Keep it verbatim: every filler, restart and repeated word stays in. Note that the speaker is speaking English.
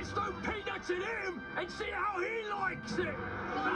Let's throw peanuts at him and see how he likes it.